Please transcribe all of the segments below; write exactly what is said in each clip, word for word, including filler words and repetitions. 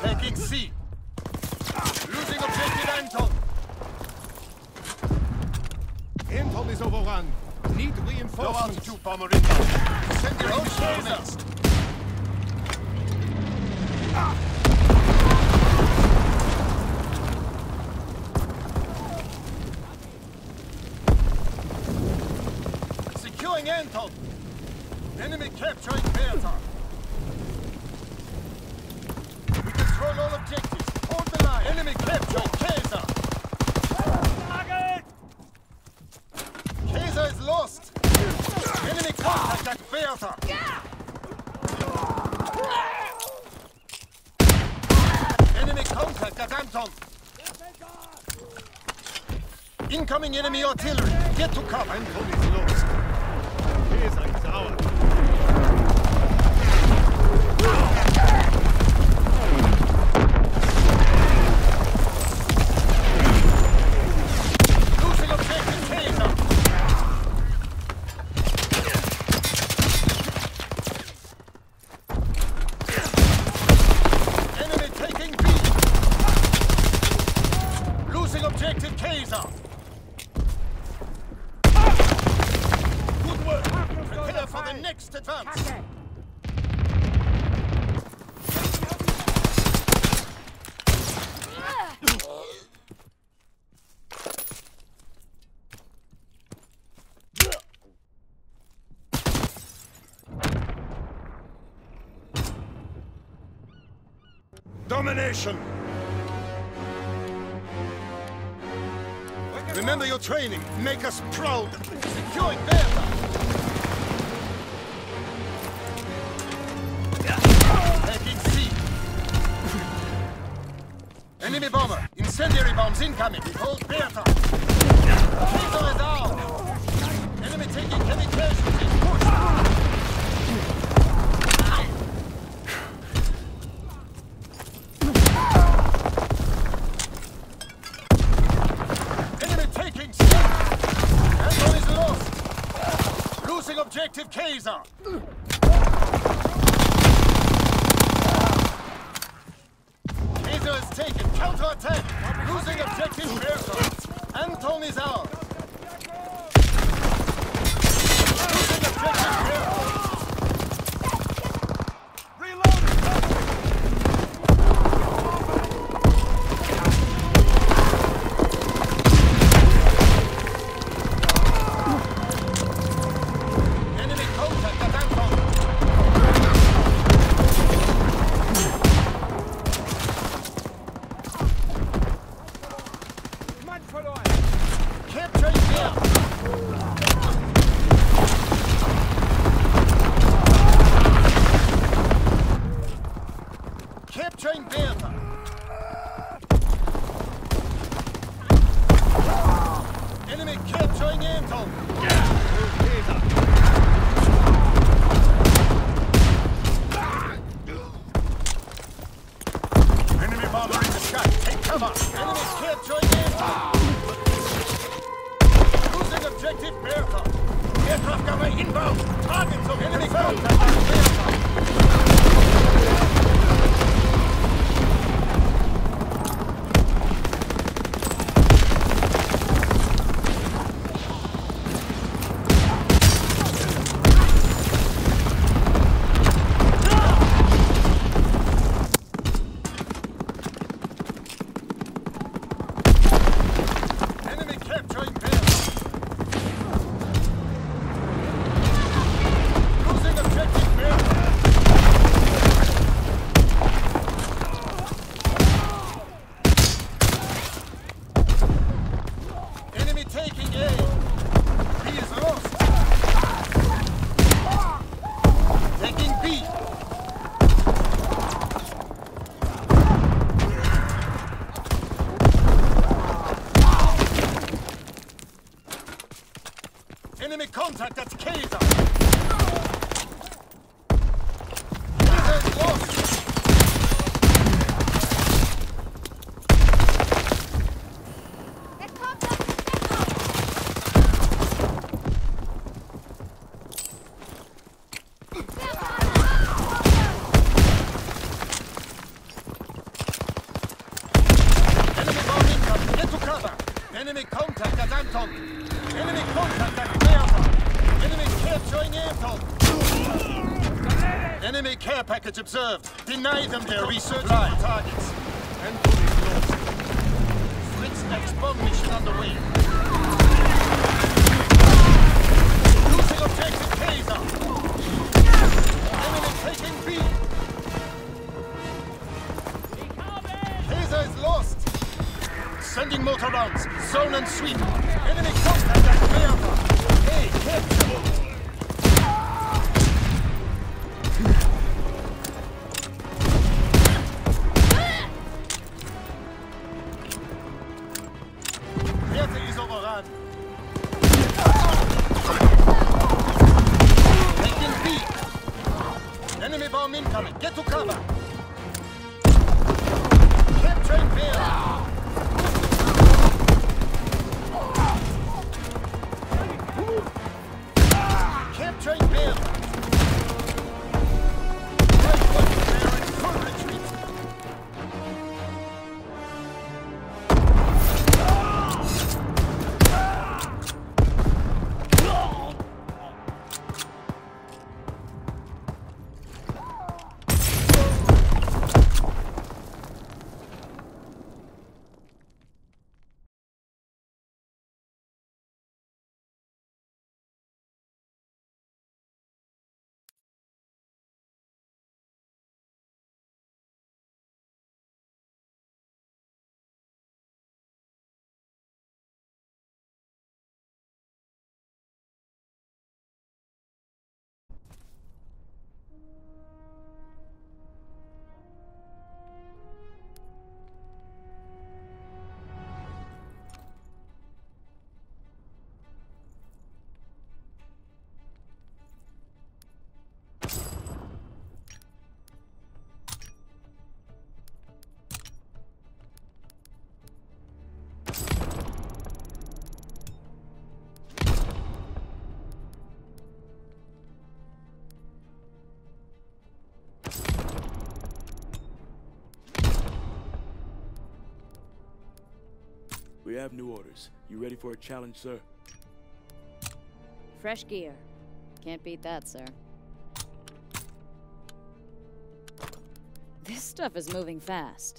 Taking C. Losing objective Anton. Anton is overrun. Need Low reinforcements. altitude bomber inbound. Send your own missile next. Securing Anton. Enemy capturing Bertha. We control all objectives. Hold the line. Enemy capturing Kaiser. Kaiser is lost. Enemy contact at Bertha. Enemy contact at Anton. Incoming enemy artillery. Get to cover. Anton is lost. Kaiser is ours. Losing objective Kaiser. Enemy taking B. Losing objective Kaiser. Good work. Prepare for the next advance. Domination! Remember your training. Make us proud. Securing Bertha. Taking C. Enemy bomber. Incendiary bombs incoming. Hold Bertha. Kaiser is down. Enemy taking heavy casualties. Push. Losing objective Kaiser. Kaiser is taken. Counter-attack. Losing objective Bertha. Anton is out. Losing objective Bertha. Capturing Bertha. Enemy capturing Anton. Enemy bomber in the sky. Take cover. Enemy capturing Anton. Losing objective Bertha. Aircraft gunner inbound. Targets of enemy contact on Bertha. Enemy contact at Kaiser! Kaiser is lost! front. Enemy contact at Bertha. Enemy capturing airfield. Enemy care package observed. Deny them their research targets. Anthony's lost. Fritz X bomb mission underway. Losing objective Taser. Enemy taking B. Taser is lost. Sending motor rounds. Zone and sweep. Enemy contact at Bertha. Hey, capture. Is overrun. Taking B. Enemy bomb incoming. Get to cover. Capturing Bear. Capturing Bear. Right one Bear in full retreat. We have new orders. You ready for a challenge, sir? Fresh gear. Can't beat that, sir. This stuff is moving fast.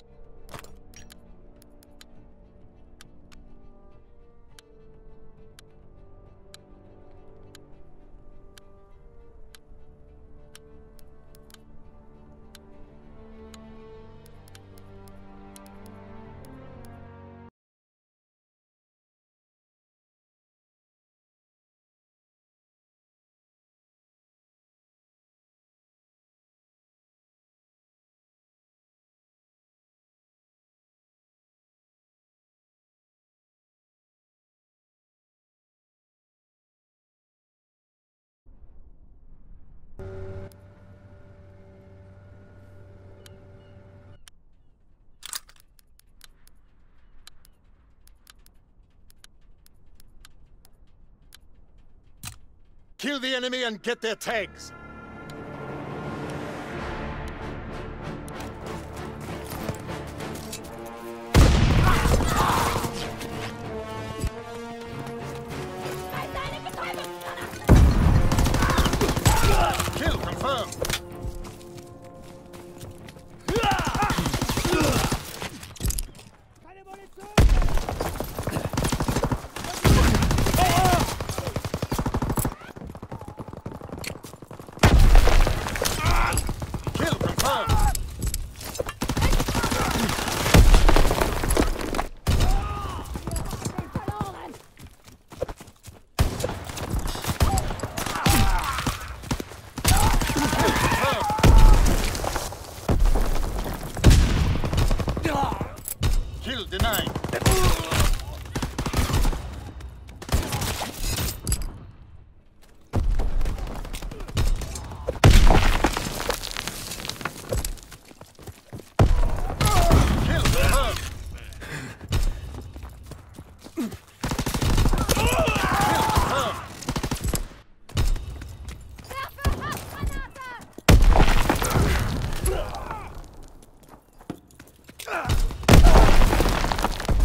Kill the enemy and get their tags. Kill confirmed. Kill denied. Kill confirmed. Kill confirmed.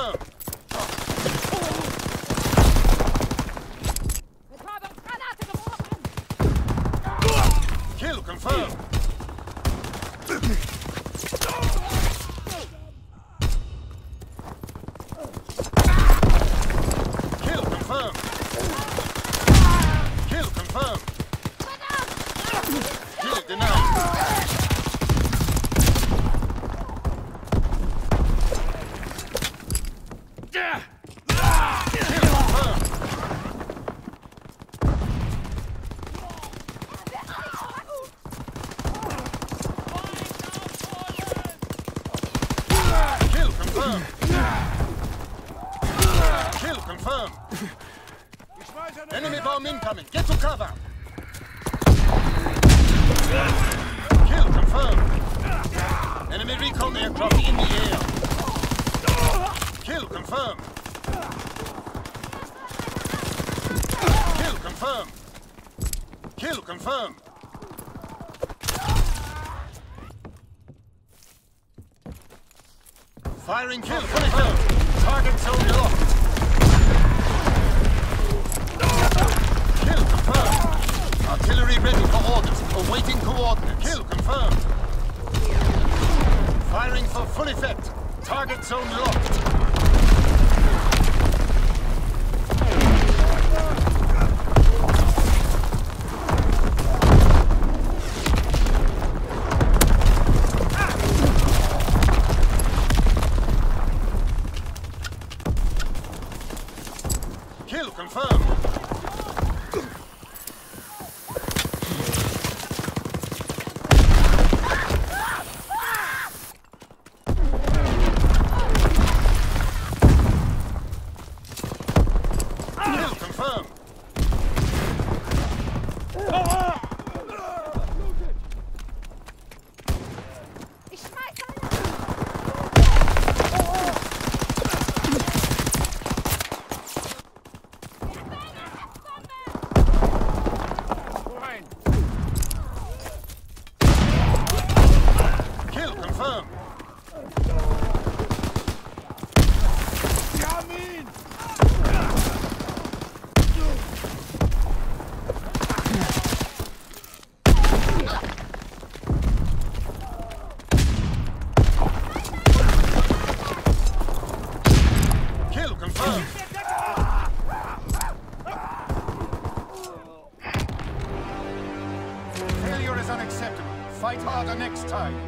confirmed. Kill confirmed. Kill confirmed. Kill confirmed. Kill denied. Kill confirmed. Enemy bomb incoming. Get to cover. Kill confirmed. Enemy recon aircraft in the air. Kill confirmed. Kill confirmed. Kill confirmed. Firing kill confirmed. Target zone locked. Kill confirmed. Artillery ready for orders. Awaiting coordinates. Kill confirmed. Firing for full effect. Target zone locked. Kill confirmed. Kill confirmed. Kill confirmed. Kill confirmed. Failure is unacceptable. Fight harder next time.